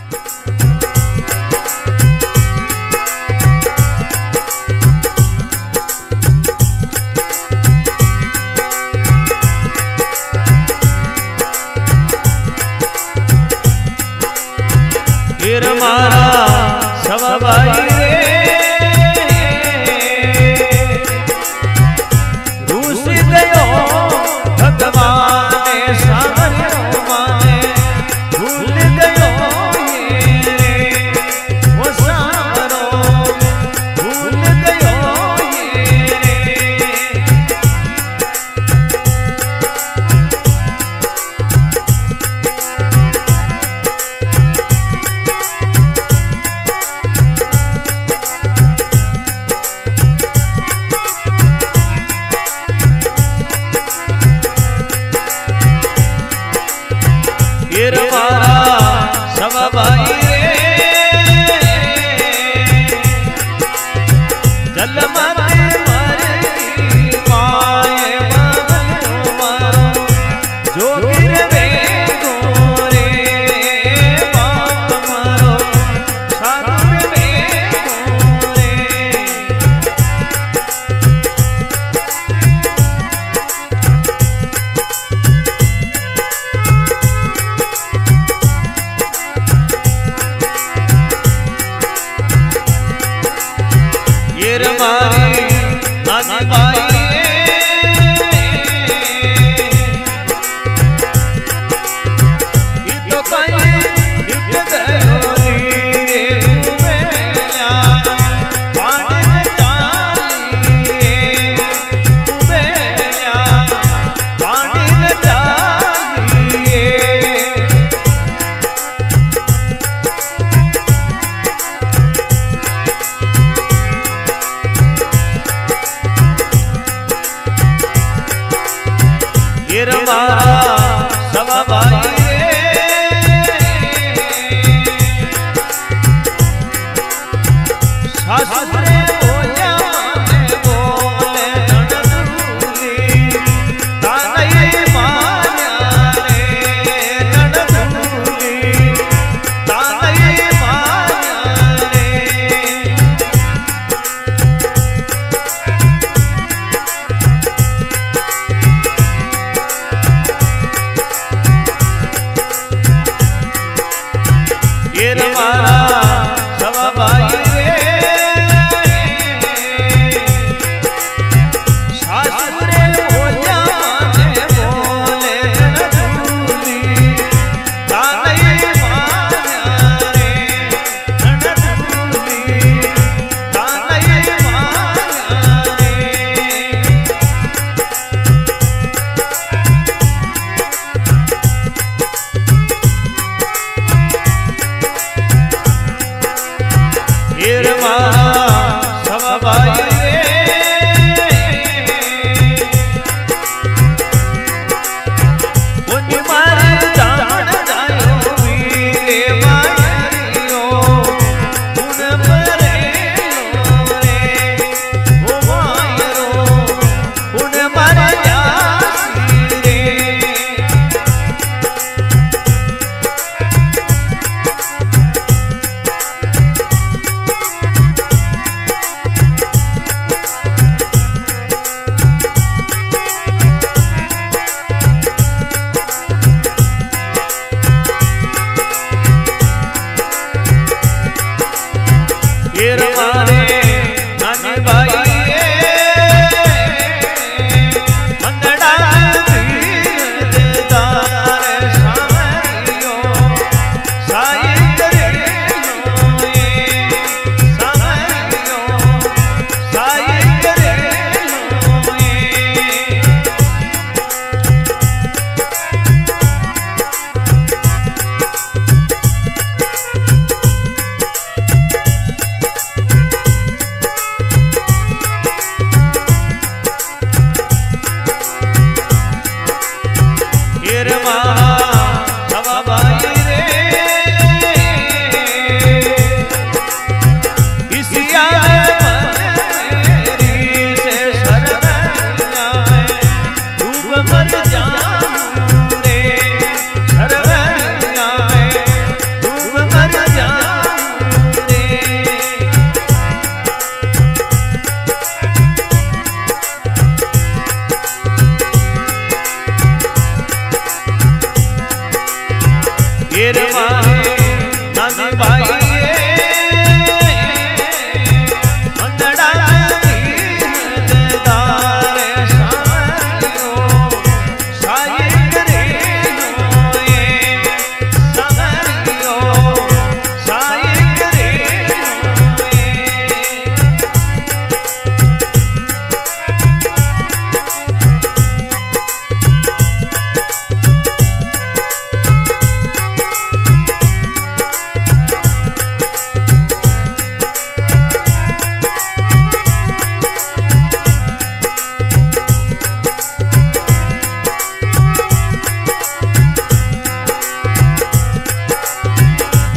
फिर मारा सब भाई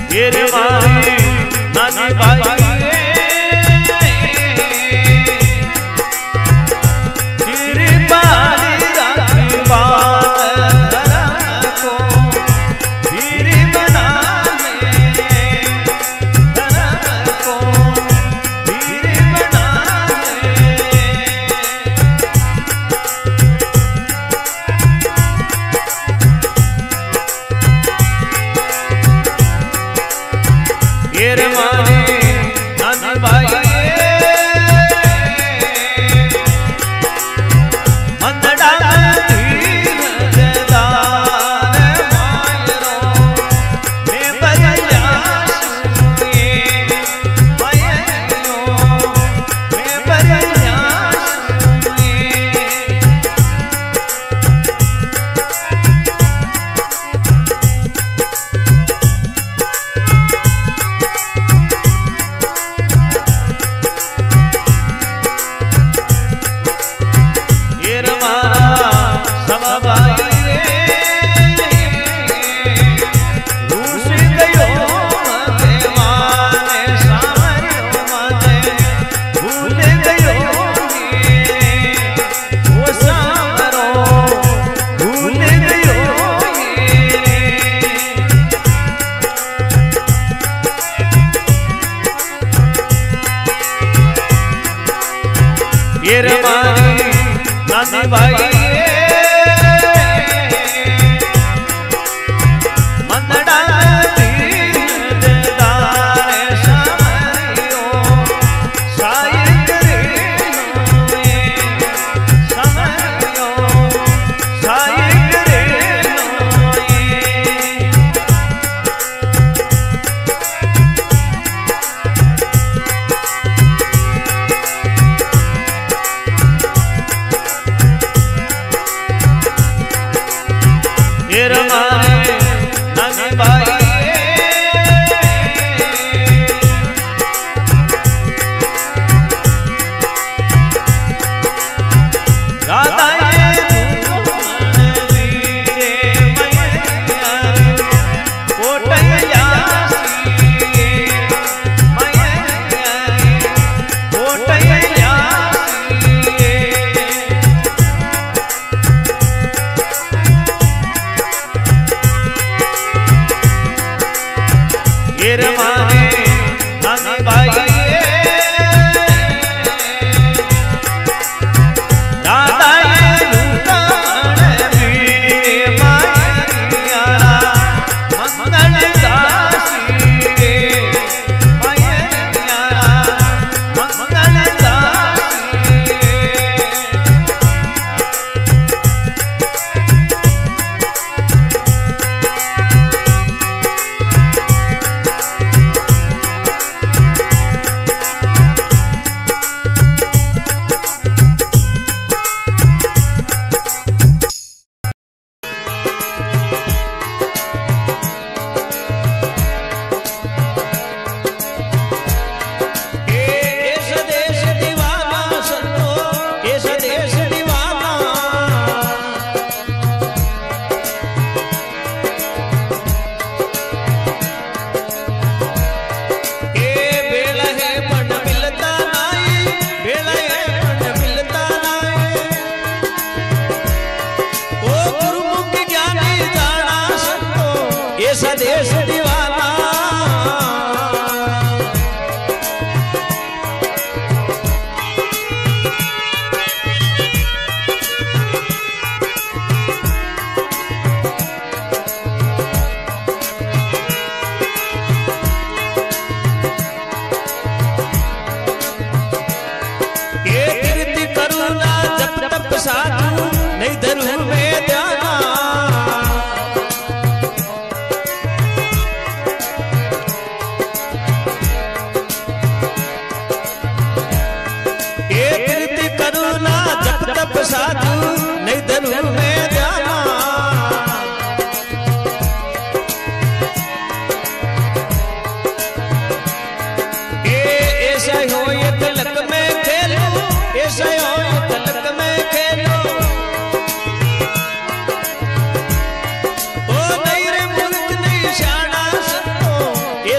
ये रे मारी नानी बाई ये रे मारी नानी बाई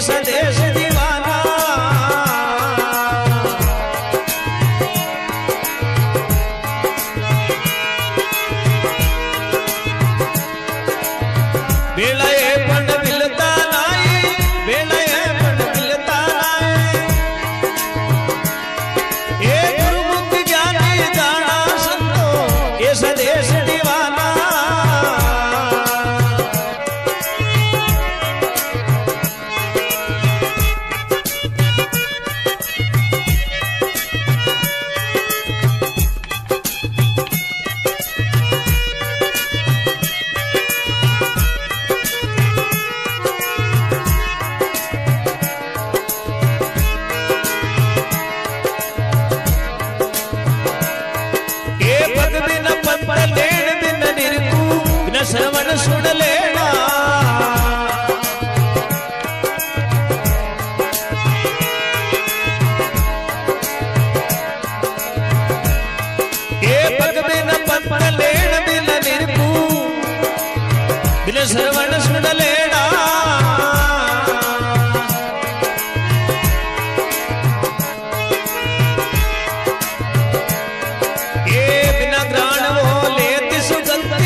ये संदेश दीवाना बेलाए पण मिलता नहीं, बेलाए पण मिलता नहीं। ये गुरुमुख ज्ञानी जाना संतो ये संदेश दीवाना श्रवण सुन लेना ये पग बिन पन लेन बिन निर्भू बिन श्रवण सुन लेना ये बिना ग्राण वो लेती सुगंधी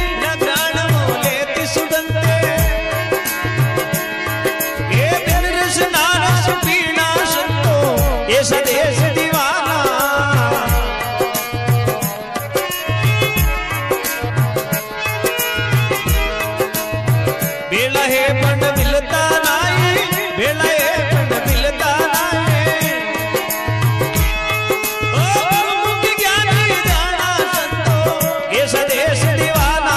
ये संदेश दीवाना बेला है पण मिलता नहीं, बेला है पण मिलता नहीं। ओ गुरुमुख ज्ञानी जाना संतो ये संदेश दीवाना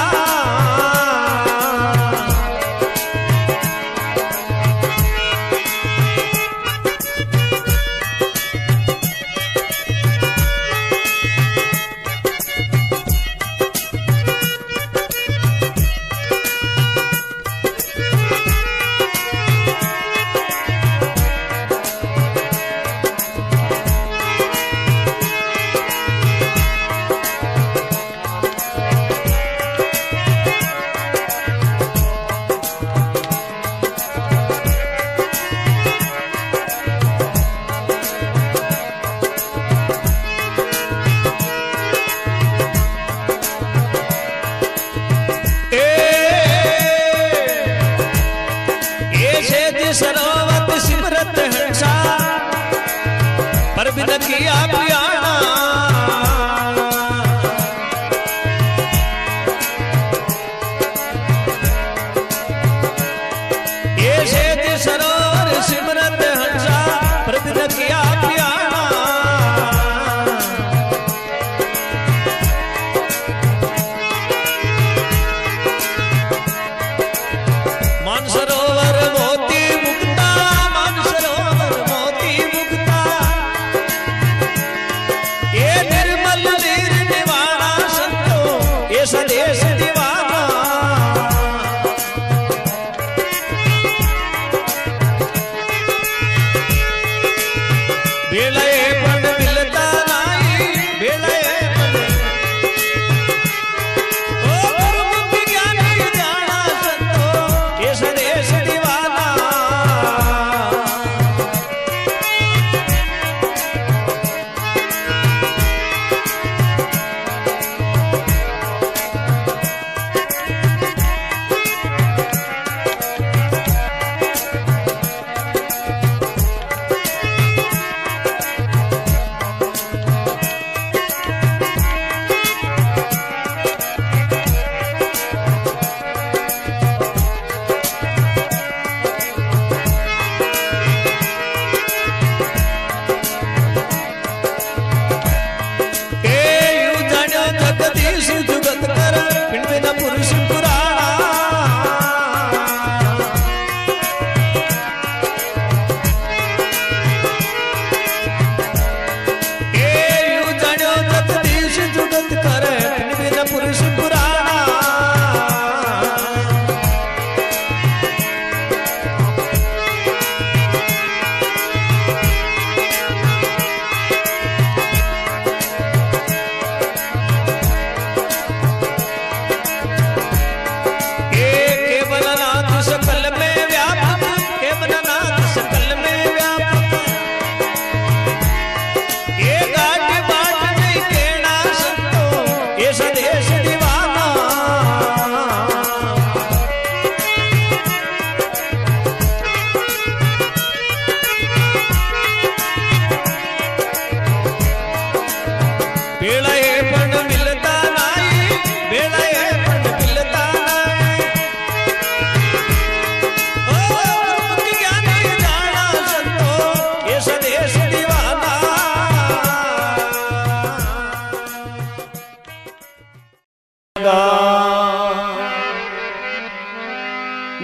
सरोवत सिमरत हंसा पर बिन किया प्याना ये सेज सरोवर सिमरत हंसा पर बिन किया प्याना मानसरोवर मोती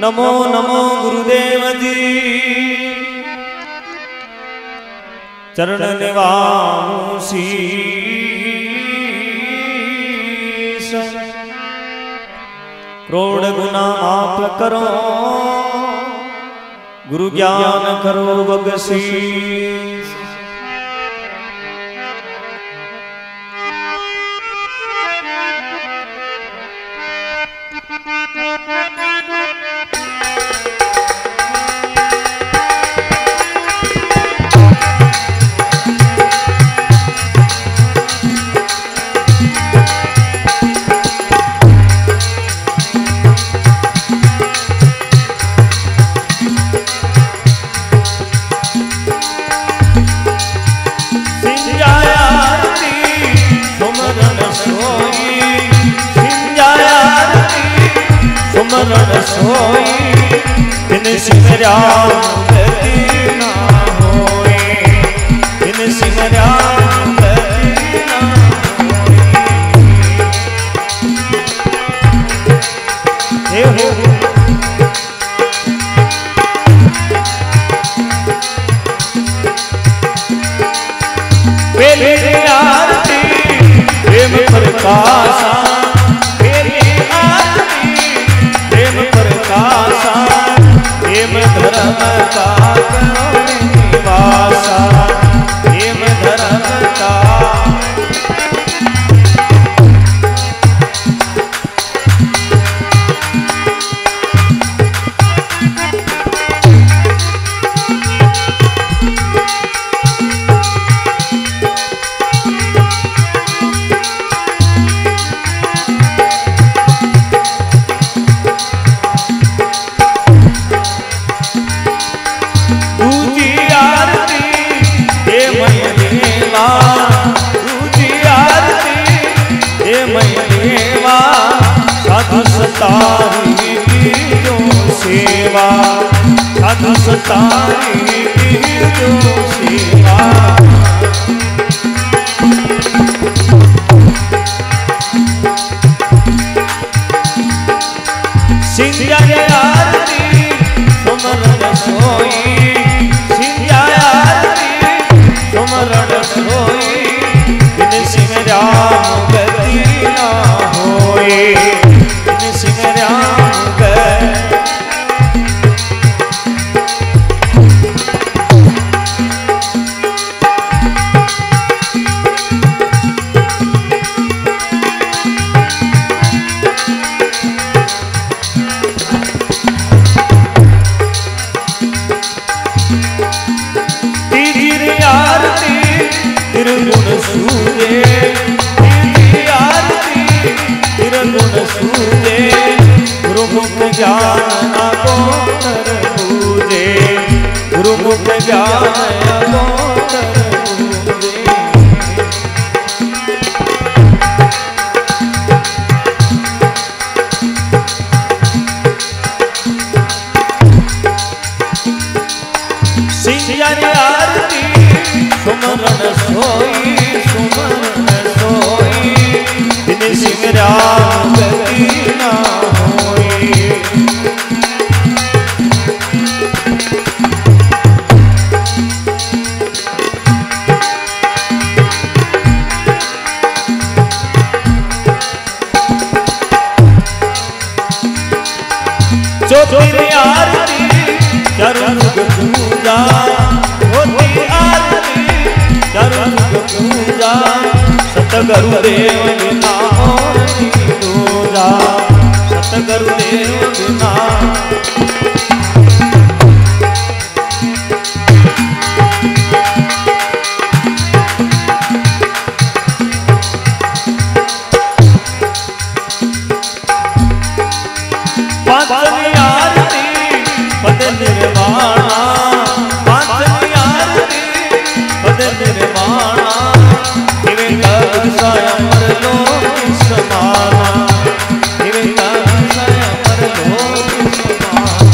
नमो नमो गुरुदेव जी चरण निवाऊं शीश करोड़ गुना माफ करो गुरु ज्ञान करो बगसीस। सुमरन सोई बिन सिमरा गति ना होए, बिन सिमरा गति ना होए। हो पहले आरती प्रेम प्रकाशा, प्रेम धर्म का निवासा, प्रेम धर्म का साधु सतारी जो सेवा, साधु सतारी जो सेवा। सिंधिया आरती सुमरन सोई, सिंधिया आरती सुमरन सोई बिन सिमरा गति ना होए, बिन सिमरा गति। तीजी आरती त्रिगुण सूजे, तीजी आरती त्रिगुण सूजे गुरुमुख ज्ञान अगोचर पूजे, गुरुमुख ज्ञान अगोचर पूजे। सिंधिया आरती सुमरन सोई, सुमरन सोई बिन सिमरा गति ना होए। चौथी आरती चरण पूजा, होती आरती चरण पूजा सतगुरुदेव बिना और दूजा, सतगुरुदेव बिना। पांचवी आरती पद निर्वाणा, पांचवी आरती पद निर्वाणा अमर लोक समाना, अमर लोक समाना।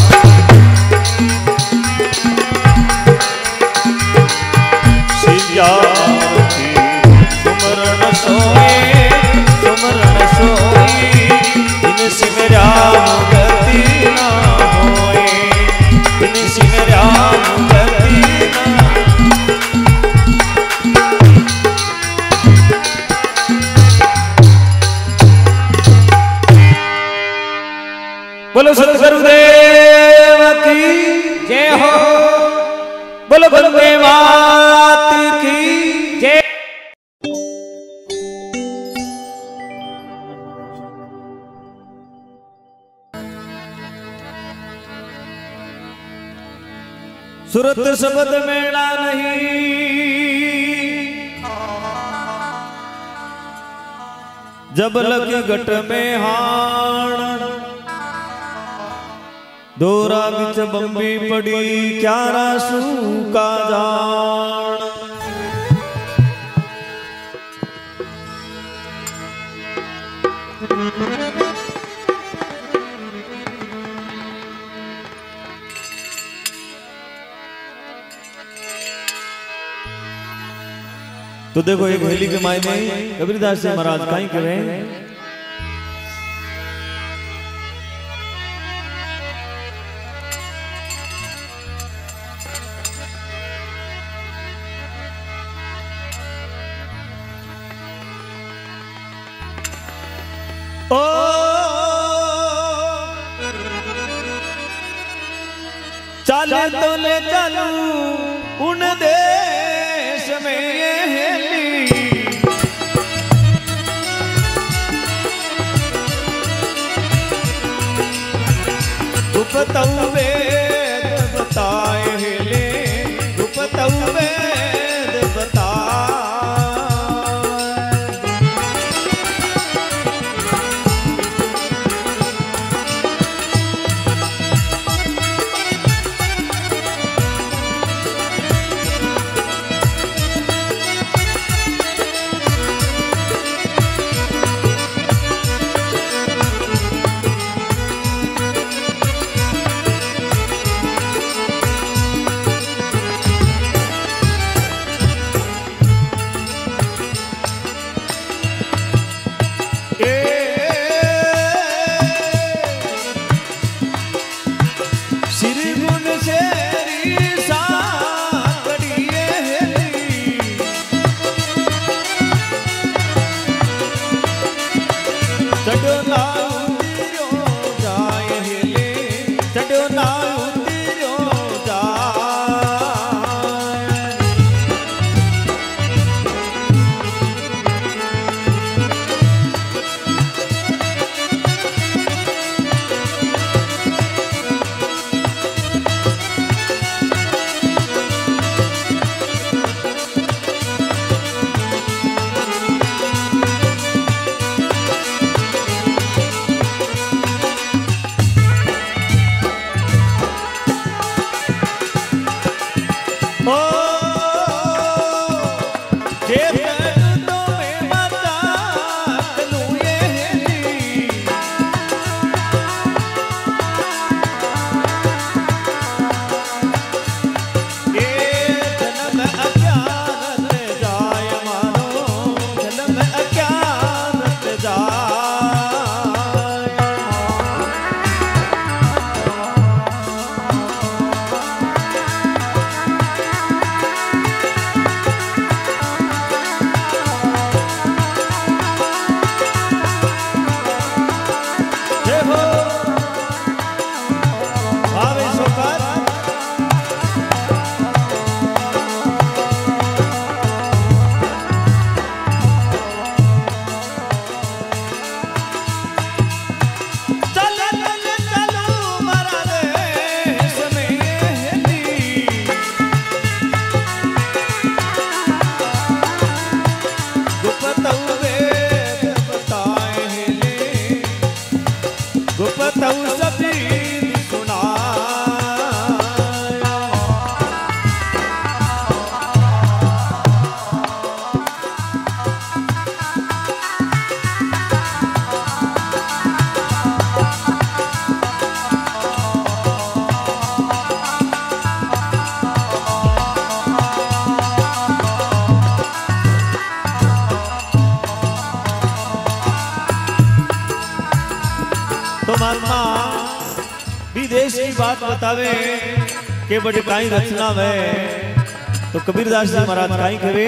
बोलो बंदे मात की जय। सुरत शब्द मेला नहीं, जब लग गट में हाण, दोरा बिच बम्बी पड़ी क्या रासू का जान। तो देखो एक हेली के मायने कबीरदास जी महाराज कहीं करें, ओ चले तो ले चलू उन देश में ये हेली, गुप्तऊ वेद बताए हेले, गुप्तऊ वेद बताए। तो महात्मा विदेश की बात बतावे के बड़े काई रचना में, तो कबीरदास जी महाराज काई करे,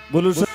बोलू सर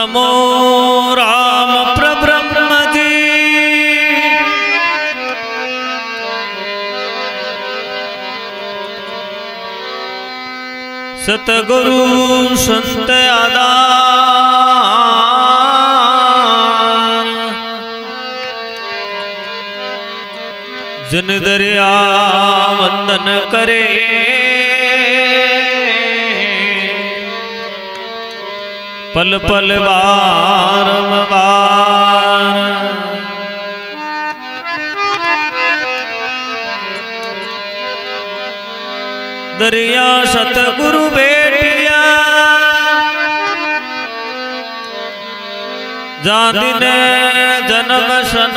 नमो राम प्रब्रह्म जी। सतगुरु संत आधार, जिन दरिया वंदन करे, पल पल बारंबार। दरिया सतगुरु बेटिया, जादिन जन्म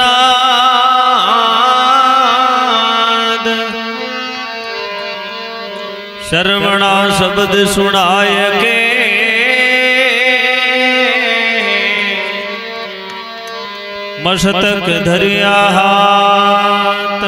सनाद, श्रवणा शब्द सुनाय के, मस्तक धरिया हाथ।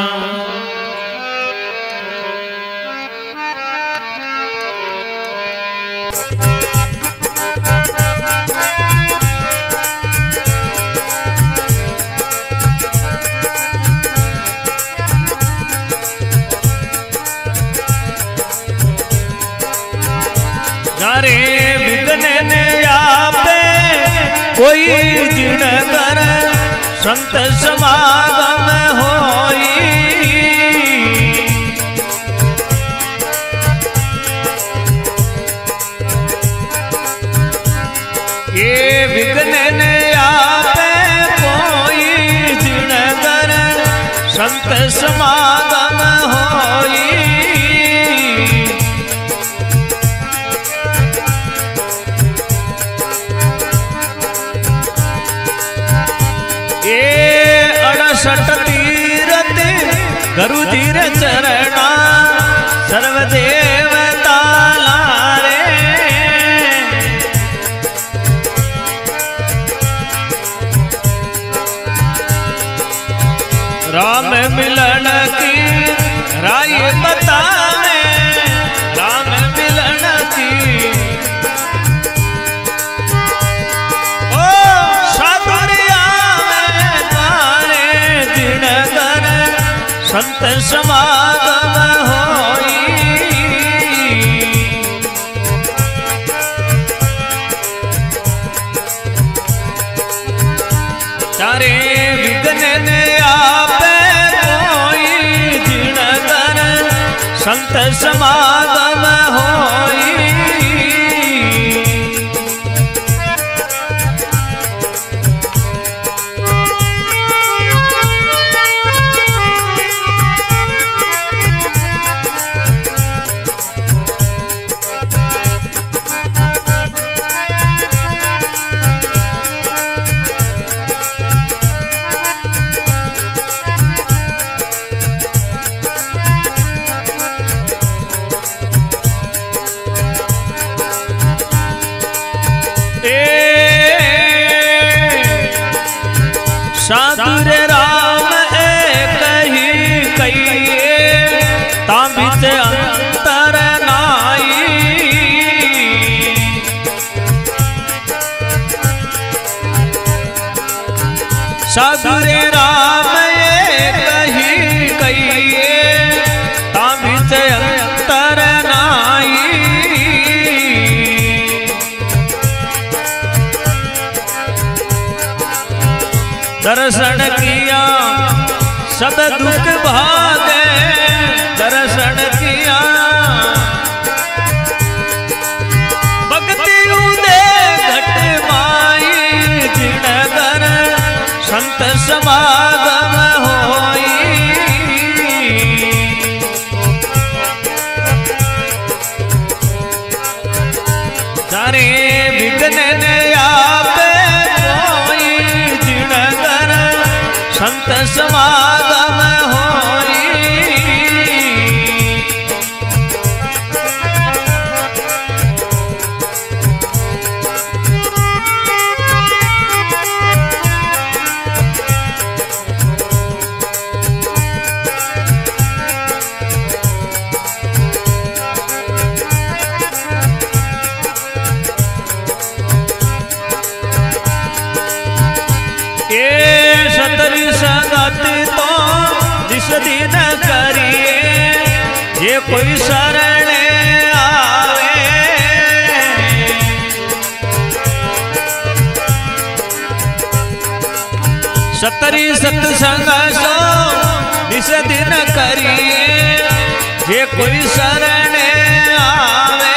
जारे विघ्न ने आपे कोई जिण कर, संत समागम होई। ये विघ्न ने आपे कोई जिण कर, संत समागम होई। अड़सठ तीरथ गुरु धीर चरणा, सर्वदेवता लारे। राम मिलन की राय बतावे, राम मिलन की संत समागम होई। चारे विघ्न ने आपे कोई जिण कर, संत समागम होई। साधुर राम एक ही कहिए, तांबित अंतर नाई। साधुर राम एक ही कहिए, तांबित अंतर नाई। दर्शन किया सब दुख भागे, दर्शन किया भक्ति उदे घट माई। जिण कर संत समागम होई। सारे विघ्न ने आपे कोई जिण कर, संत समागम होई। गति तो दिस दिन करिए जे कोई शरण आवे सतरी सत्संग सो दिस दिन करिए जे कोई शरण आवे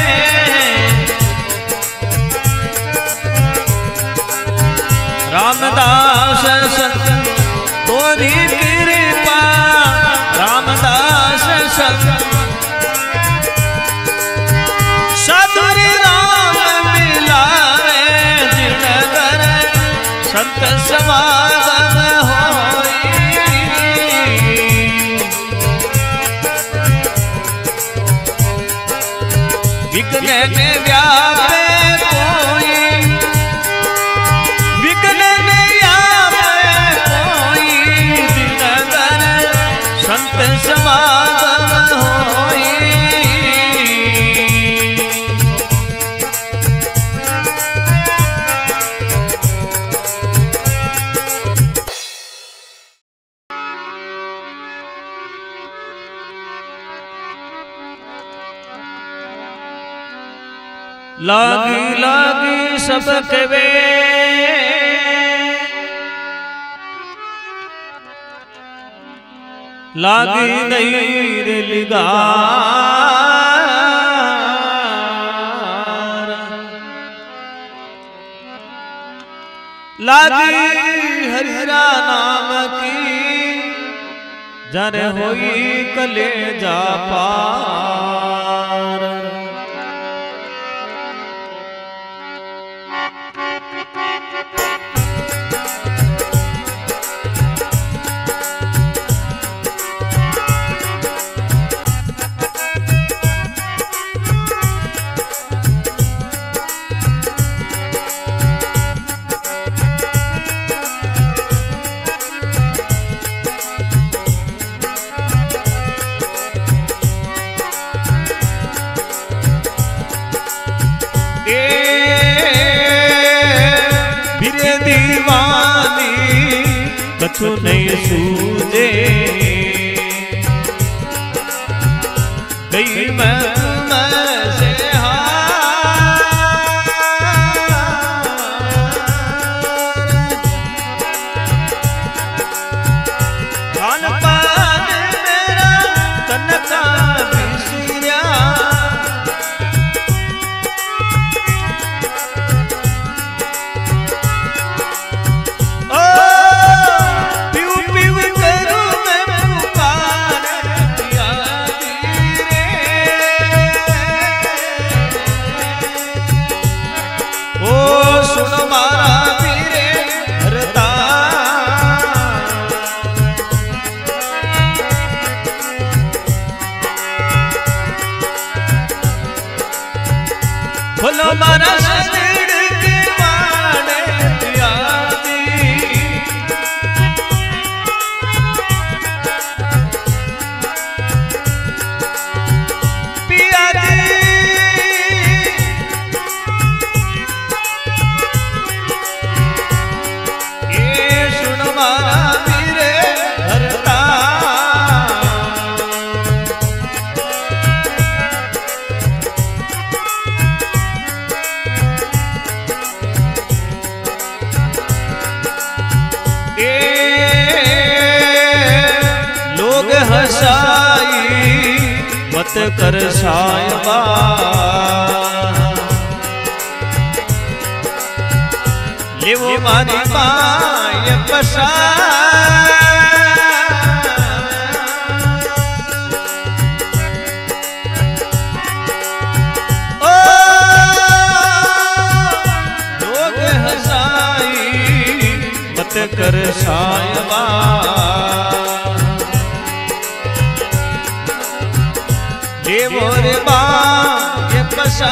रामदास संत तोरी कृपा रामदास संत साधुरी राम मिलावे जिनकर संत समागम होई विघ्न में व्यापे कोई विघ्न में व्यापे कोई जिनकर संत समागम होई लागी लागी सबक वे लागी नहीं रे लिगार लागी हरिरा नाम की जर होई कलेजा पार कछु नहीं सूझे गई मैं से खान पान मेरा तन का बिसरिया बोलो मारा शरीर के माने प्यादी प्यादी ये सुन मारा वीरे भरता लोग हंसाई मत कर सायबा ले वो मारी माय पसा लोग हंसाई मत कर सायबा ये मोरे बा ये पसा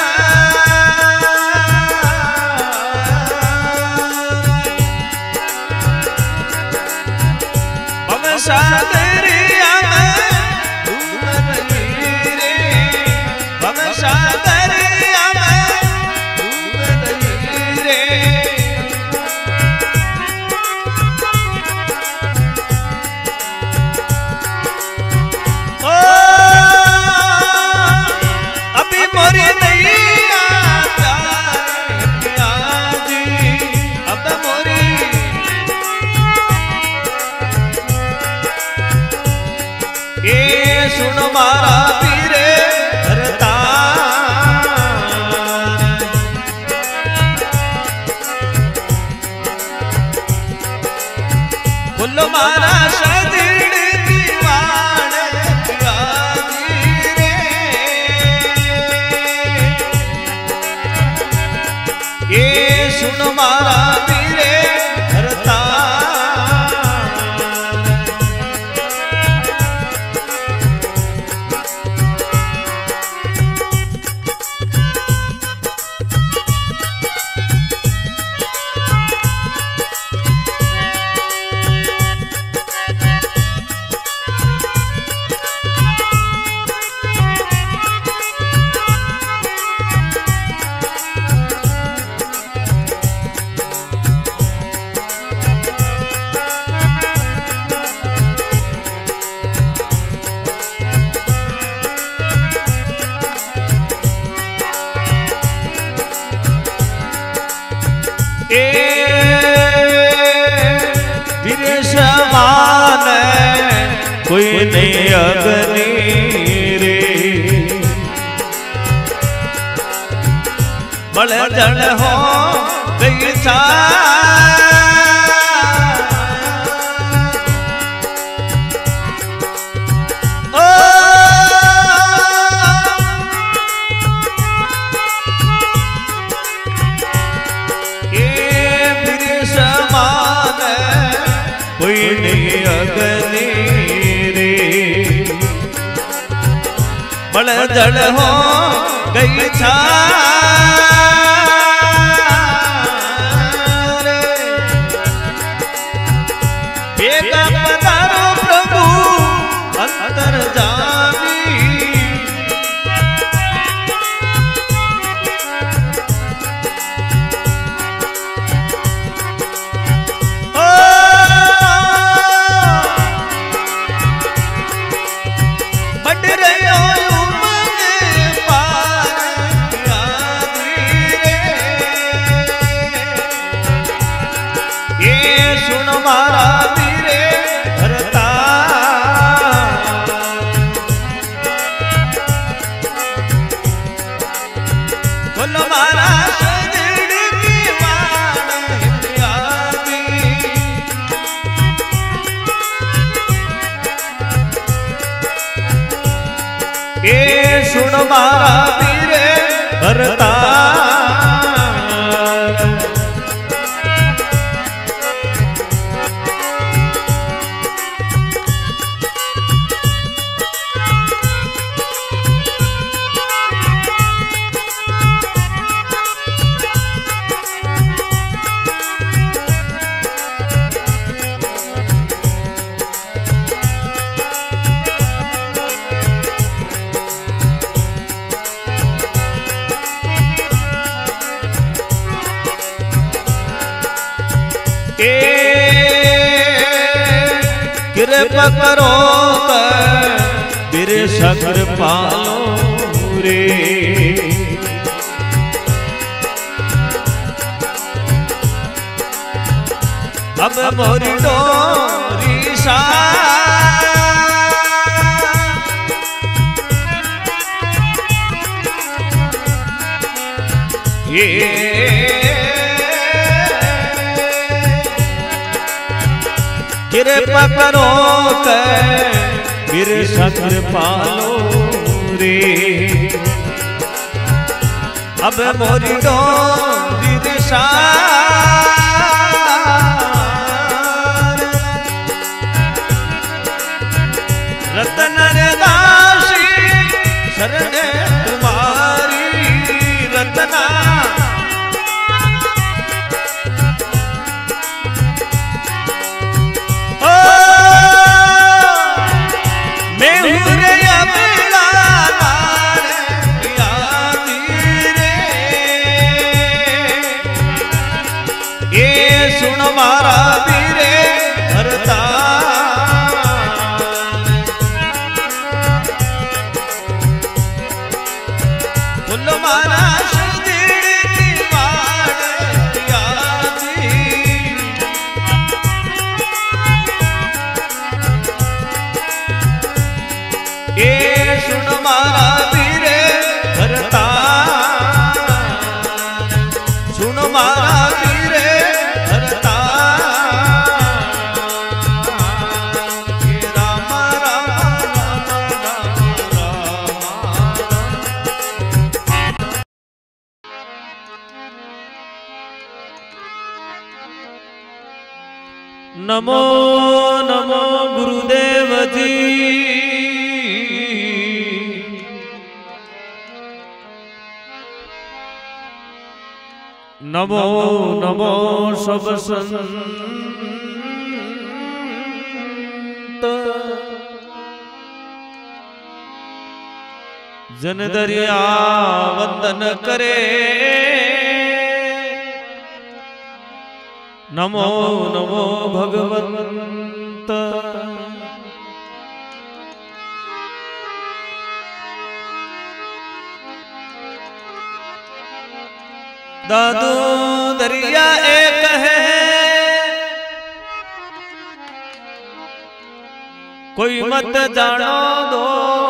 बम सागरिया में डूब रही रे बम सागरिया में डूब रही रे बोलो मारा सजड़ दीवान रे ये सुन मारा वीरे हरता तेरे समान कोई नहीं अग्नि रे बड़ जड़ हो गई सा कोई नहीं अग्नि रे बड़ जड़ हो गई छा पधारो प्रभु अंतर जामी मारा वीरे हरता बोलो मारा सजड़ दीवान यादी ये सुन मारा वीरे हरता कृपा करो तेरे सगर पालो रे अब मोरी डोरी सा ये कृपा करो फिर सगर पालो रे अब मोरी डोरी दिशा रतन रे दासी शरण तुम्हारी रतना सुन मारा वीरे हरता बोलो मारा सजड़ दीवान यादी ये सुन मारा वीरे हरता सुन मारा वीरे हरता नमो नमो गुरुदेव जी। नमो नमो सब संत जन दरिया वंदन करे। नमो नमो भगवंत। दादू दरिया एक है, कोई मत जानो दो।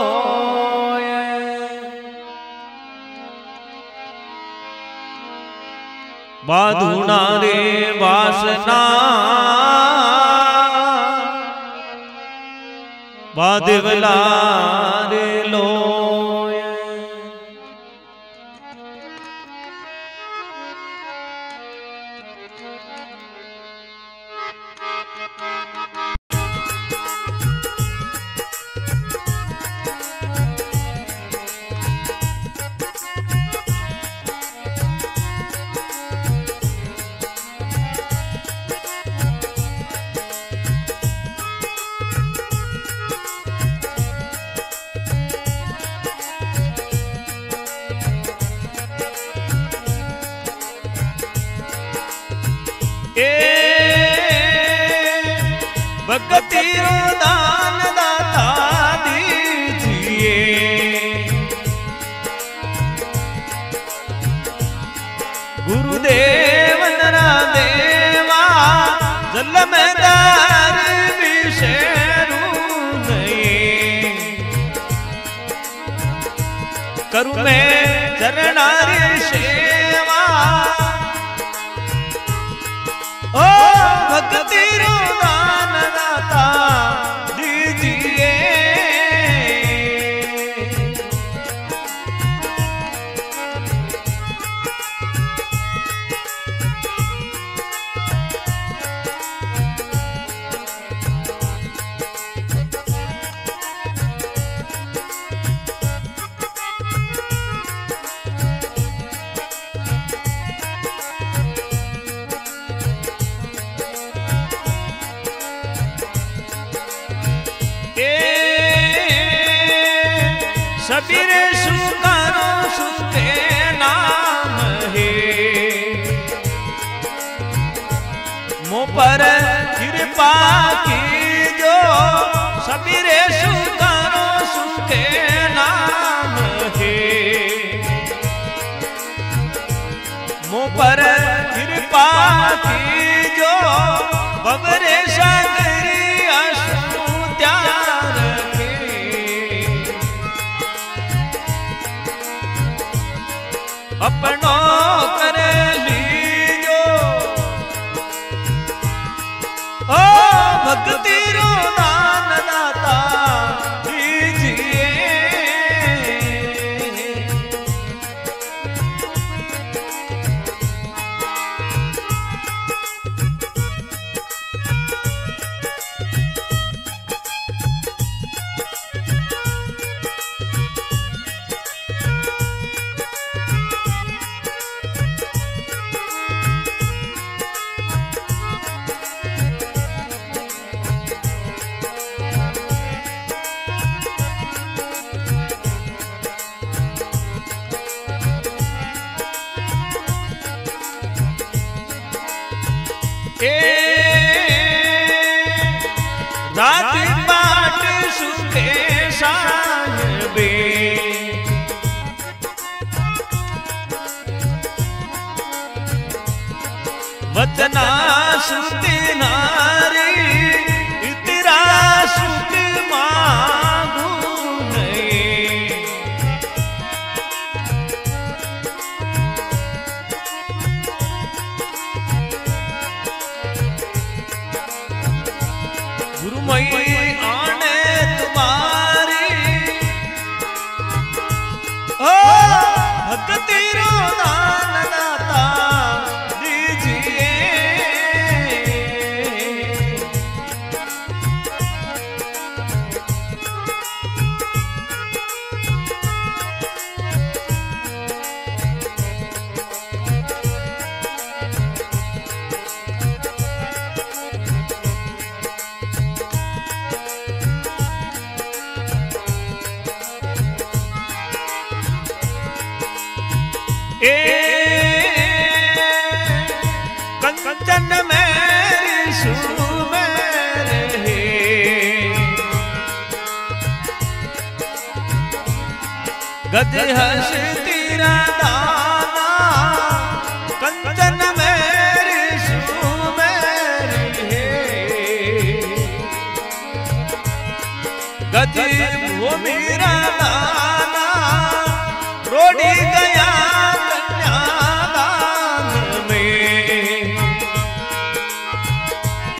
बाधुना रे वासना बादिवला रे लो। भक्ति दान दाता दीजिए, गुरुदेव नरा देवा जल में दार विशेरू नहीं। करूँ मैं चरणारी सेवा, ओ भक्ति दान दाता दीजिए। सबीरे सुकारो सुखे नाम है, मुँह पर कृपा की जो। सबीरे सुकारो सुखे नाम है, मुँह पर कृपा की जो। बबरे सागरी असु त्यार के, अपनो कर लीजो। ओ भक्ति रो दान दाता दीजिए। रात बाट सुखे साहिबे, वचना सुती नारी इतरा सुख मांगू नहीं। गुरुमयी आने तुम्हारी, ओ भक्ति रो दान दाता दीजिए। के कंचन मेरी सुमेर है गज हंसती राधा कंचन मेरी सुमेर है गज वो मेरा दाना